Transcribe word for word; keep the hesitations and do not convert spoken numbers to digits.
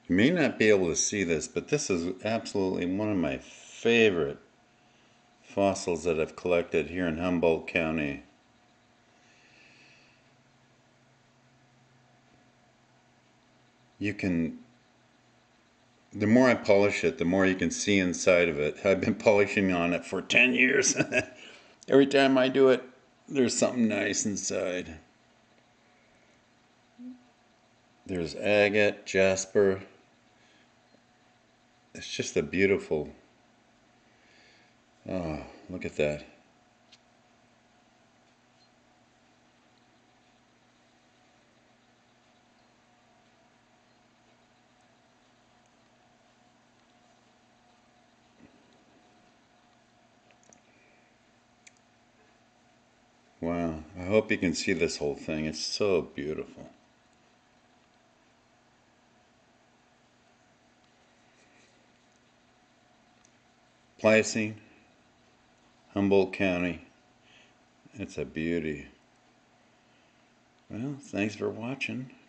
You may not be able to see this, but this is absolutely one of my favorite fossils that I've collected here in Humboldt County. You can, the more I polish it, the more you can see inside of it. I've been polishing on it for ten years. Every time I do it, there's something nice inside. There's agate, jasper. It's just a beautiful, oh, look at that. Wow, I hope you can see this whole thing. It's so beautiful. Pliocene, Humboldt County. It's a beauty. Well, thanks for watching.